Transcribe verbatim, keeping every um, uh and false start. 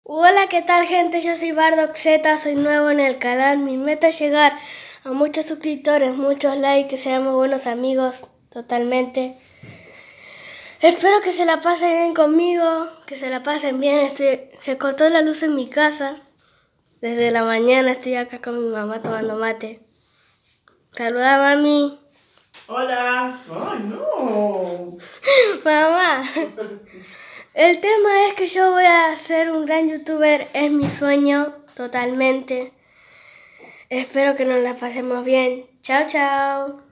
Hola, ¿qué tal, gente? Yo soy Bardock Z, soy nuevo en el canal. Mi meta es llegar a muchos suscriptores, muchos likes, que seamos buenos amigos totalmente. Espero que se la pasen bien conmigo, que se la pasen bien. Estoy... Se cortó la luz en mi casa. Desde la mañana estoy acá con mi mamá tomando mate. Saluda, mami. Hola. Ay, no. Mamá. El tema es que yo voy a ser un gran youtuber, es mi sueño totalmente. Espero que nos la pasemos bien. Chao, chao.